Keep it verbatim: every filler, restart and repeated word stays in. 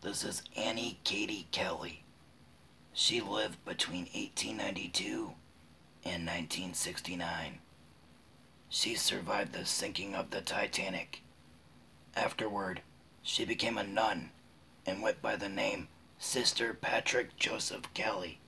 This is Annie Katie Kelly. She lived between eighteen ninety-two and nineteen sixty-nine. She survived the sinking of the Titanic. Afterward, she became a nun and went by the name Sister Patrick Joseph Kelly.